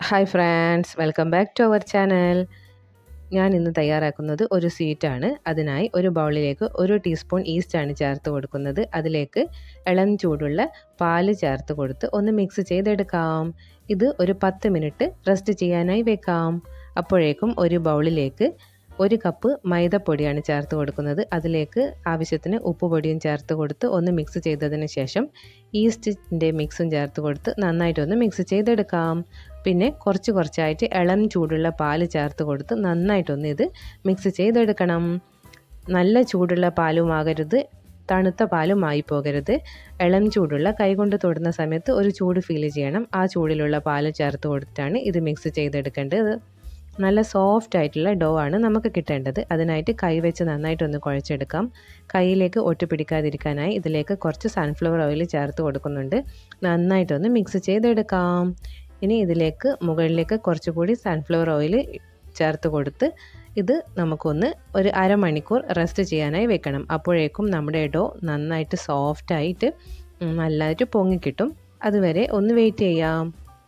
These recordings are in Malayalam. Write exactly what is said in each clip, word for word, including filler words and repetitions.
Hi friends, welcome back to our channel. ഞാൻ ഇന്ന് തയ്യാറാക്കുന്നത് ഒരു സ്വീറ്റാണ്. അതിനായി ഒരു ബൗളിലേക്ക് ഒരു ടീസ്പൂൺ ഈസ്റ്റാണ് ചേർത്ത് കൊടുക്കുന്നത്. അതിലേക്ക് ഇളം ചൂടുള്ള പാല് ചേർത്ത് കൊടുത്ത് ഒന്ന് മിക്സ് ചെയ്തെടുക്കാം. ഇത് ഒരു പത്ത് മിനിറ്റ് റെസ്റ്റ് ചെയ്യാനായി വെക്കാം. അപ്പോഴേക്കും ഒരു ബൗളിലേക്ക് ഒരു കപ്പ് മൈദപ്പൊടിയാണ് ചേർത്ത് കൊടുക്കുന്നത്. അതിലേക്ക് ആവശ്യത്തിന് ഉപ്പുപൊടിയും ചേർത്ത് കൊടുത്ത് ഒന്ന് മിക്സ് ചെയ്തതിന് ശേഷം ഈസ്റ്റിൻ്റെ മിക്സും ചേർത്ത് കൊടുത്ത് നന്നായിട്ടൊന്ന് മിക്സ് ചെയ്തെടുക്കാം. പിന്നെ കുറച്ച് കുറച്ചായിട്ട് ഇളം ചൂടുള്ള പാല് ചേർത്ത് കൊടുത്ത് നന്നായിട്ടൊന്ന് ഇത് മിക്സ് ചെയ്തെടുക്കണം. നല്ല ചൂടുള്ള പാലുമാകരുത്, തണുത്ത പാലുമായി പോകരുത്. ഇളം ചൂടുള്ള കൈകൊണ്ട് തൊടുന്ന സമയത്ത് ഒരു ചൂട് ഫീൽ ചെയ്യണം. ആ ചൂടിലുള്ള പാല് ചേർത്ത് കൊടുത്തിട്ടാണ് ഇത് മിക്സ് ചെയ്തെടുക്കേണ്ടത്. നല്ല സോഫ്റ്റ് ആയിട്ടുള്ള ഡോ ആണ് നമുക്ക് കിട്ടേണ്ടത്. അതിനായിട്ട് കൈ വെച്ച് നന്നായിട്ടൊന്ന് കുഴച്ചെടുക്കാം. കൈയിലേക്ക് ഒട്ടിപ്പിടിക്കാതിരിക്കാനായി ഇതിലേക്ക് കുറച്ച് സൺഫ്ലവർ ഓയിൽ ചേർത്ത് കൊടുക്കുന്നുണ്ട്. നന്നായിട്ടൊന്ന് മിക്സ് ചെയ്തെടുക്കാം. ഇനി ഇതിലേക്ക് മുകളിലേക്ക് കുറച്ചുകൂടി സൺഫ്ലവർ ഓയിൽ ചേർത്ത് കൊടുത്ത് ഇത് നമുക്കൊന്ന് ഒരു അരമണിക്കൂർ റെസ്റ്റ് ചെയ്യാനായി വെക്കണം. അപ്പോഴേക്കും നമ്മുടെ ഡോ നന്നായിട്ട് സോഫ്റ്റായിട്ട് നല്ലതായിട്ട് പൊങ്ങിക്കിട്ടും. അതുവരെ ഒന്ന് വെയിറ്റ് ചെയ്യാം.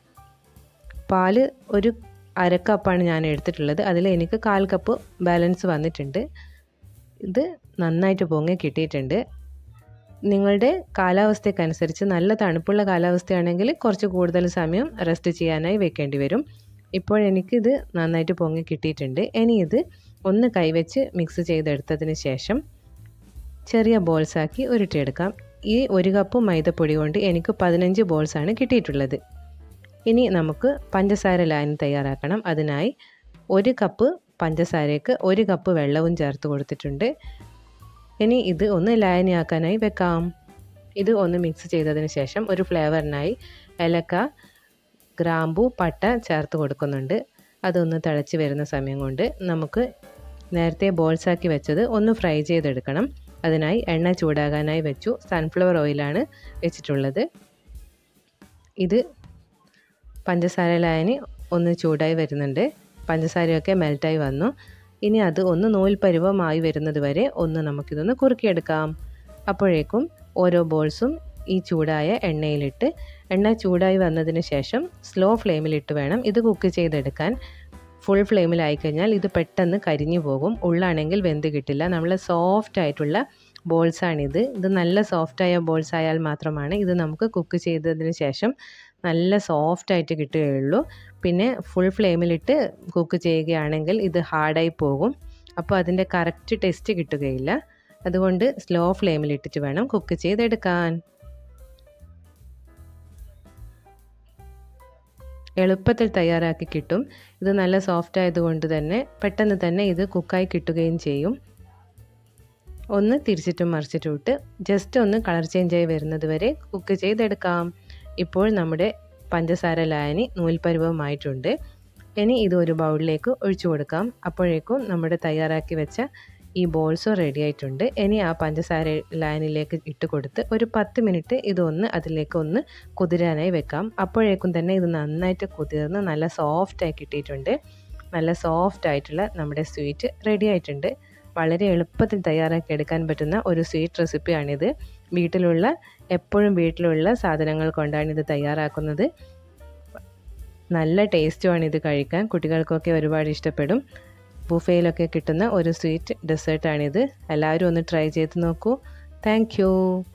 പാല് ഒരു അര കപ്പാണ് ഞാൻ എടുത്തിട്ടുള്ളത്. അതിൽ എനിക്ക് കാൽ കപ്പ് ബാലൻസ് വന്നിട്ടുണ്ട്. ഇത് നന്നായിട്ട് പൊങ്ങി കിട്ടിയിട്ടുണ്ട്. നിങ്ങളുടെ കാലാവസ്ഥയ്ക്കനുസരിച്ച് നല്ല തണുപ്പുള്ള കാലാവസ്ഥയാണെങ്കിൽ കുറച്ച് കൂടുതൽ സമയം റെസ്റ്റ് ചെയ്യാനായി വെക്കേണ്ടി വരും. ഇപ്പോൾ എനിക്കിത് നന്നായിട്ട് പൊങ്ങി കിട്ടിയിട്ടുണ്ട്. ഇനി ഇത് ഒന്ന് കൈവച്ച് മിക്സ് ചെയ്തെടുത്തതിന് ശേഷം ചെറിയ ബോൾസാക്കി ഉരുട്ടിയെടുക്കാം. ഈ ഒരു കപ്പ് മൈദപ്പൊടി കൊണ്ട് എനിക്ക് പതിനഞ്ച് ബോൾസാണ് കിട്ടിയിട്ടുള്ളത്. ഇനി നമുക്ക് പഞ്ചസാര ലായനി തയ്യാറാക്കണം. അതിനായി ഒരു കപ്പ് പഞ്ചസാരയ്ക്ക് ഒരു കപ്പ് വെള്ളവും ചേർത്ത് കൊടുത്തിട്ടുണ്ട്. ഇനി ഇത് ഒന്ന് ലായനിയാക്കാനായി വെക്കാം. ഇത് ഒന്ന് മിക്സ് ചെയ്തതിന് ശേഷം ഒരു ഫ്ലേവറിനായി ഏലക്ക, ഗ്രാമ്പൂ, പട്ട ചേർത്ത് കൊടുക്കുന്നുണ്ട്. അതൊന്ന് തിളച്ച് വരുന്ന സമയം കൊണ്ട് നമുക്ക് നേരത്തെ ബോൾസാക്കി വെച്ചത് ഒന്ന് ഫ്രൈ ചെയ്തെടുക്കണം. അതിനായി എണ്ണ ചൂടാകാനായി വെച്ചു. സൺഫ്ലവർ ഓയിലാണ് വെച്ചിട്ടുള്ളത്. ഇത് പഞ്ചസാര ലായനി ഒന്ന് ചൂടായി വരുന്നുണ്ട്. പഞ്ചസാരയൊക്കെ മെൽറ്റായി വന്നു. ഇനി അത് ഒന്ന് നൂൽ പരുവമായി വരുന്നത് വരെ ഒന്ന് നമുക്കിതൊന്ന് കുറുക്കിയെടുക്കാം. അപ്പോഴേക്കും ഓരോ ബോൾസും ഈ ചൂടായ എണ്ണയിലിട്ട് എണ്ണ ചൂടായി വന്നതിന് ശേഷം സ്ലോ ഫ്ലെയിമിലിട്ട് വേണം ഇത് കുക്ക് ചെയ്തെടുക്കാൻ. ഫുൾ ഫ്ലെയിമിലായി കഴിഞ്ഞാൽ ഇത് പെട്ടെന്ന് കരിഞ്ഞു പോകും. ഉള്ളാണെങ്കിൽ വെന്ത് കിട്ടില്ല. നമ്മൾ സോഫ്റ്റ് ആയിട്ടുള്ള ബോൾസാണിത്. ഇത് നല്ല സോഫ്റ്റായ ബോൾസ് ആയാൽ മാത്രമാണ് ഇത് നമുക്ക് കുക്ക് ചെയ്തതിന് ശേഷം നല്ല സോഫ്റ്റായിട്ട് കിട്ടുകയുള്ളൂ. പിന്നെ ഫുൾ ഫ്ലെയിമിലിട്ട് കുക്ക് ചെയ്യുകയാണെങ്കിൽ ഇത് ഹാർഡായി പോകും. അപ്പോൾ അതിൻ്റെ കറക്റ്റ് ടേസ്റ്റ് കിട്ടുകയില്ല. അതുകൊണ്ട് സ്ലോ ഫ്ലെയിമിലിട്ടിട്ട് വേണം കുക്ക് ചെയ്തെടുക്കാൻ. എളുപ്പത്തിൽ തയ്യാറാക്കി കിട്ടും. ഇത് നല്ല സോഫ്റ്റ് ആയതുകൊണ്ട് തന്നെ പെട്ടെന്ന് തന്നെ ഇത് കുക്കായി കിട്ടുകയും ചെയ്യും. ഒന്ന് തിരിച്ചിട്ടും മറിച്ചിട്ടും ഇട്ട് ജസ്റ്റ് ഒന്ന് കളർ ചേഞ്ചായി വരുന്നത് വരെ കുക്ക് ചെയ്തെടുക്കാം. ഇപ്പോൾ നമ്മുടെ പഞ്ചസാര ലായനി നൂൽപ്പരുവമായിട്ടുണ്ട്. ഇനി ഇത് ഒരു ബൗളിലേക്ക് ഒഴിച്ചു കൊടുക്കാം. അപ്പോഴേക്കും നമ്മുടെ തയ്യാറാക്കി വെച്ച ഈ ബോൾസും റെഡി ആയിട്ടുണ്ട്. ഇനി ആ പഞ്ചസാര ലായനിലേക്ക് ഇട്ട് കൊടുത്ത് ഒരു പത്ത് മിനിറ്റ് ഇതൊന്ന് അതിലേക്ക് ഒന്ന് കുതിരാനായി വെക്കാം. അപ്പോഴേക്കും തന്നെ ഇത് നന്നായിട്ട് കുതിർന്ന് നല്ല സോഫ്റ്റായി കിട്ടിയിട്ടുണ്ട്. നല്ല സോഫ്റ്റ് ആയിട്ടുള്ള നമ്മുടെ സ്വീറ്റ് റെഡി ആയിട്ടുണ്ട്. വളരെ എളുപ്പത്തിൽ തയ്യാറാക്കി എടുക്കാൻ പറ്റുന്ന ഒരു സ്വീറ്റ് റെസിപ്പിയാണിത്. വീട്ടിലുള്ള എപ്പോഴും വീട്ടിലുള്ള സാധനങ്ങൾ കൊണ്ടാണ് ഇത് തയ്യാറാക്കുന്നത്. നല്ല ടേസ്റ്റുമാണ് ഇത് കഴിക്കാൻ. കുട്ടികൾക്കൊക്കെ ഒരുപാട് ഇഷ്ടപ്പെടും. ബുഫേയിലൊക്കെ കിട്ടുന്ന ഒരു സ്വീറ്റ് ഡെസേർട്ടാണിത്. എല്ലാവരും ഒന്ന് ട്രൈ ചെയ്ത് നോക്കൂ. Thank U.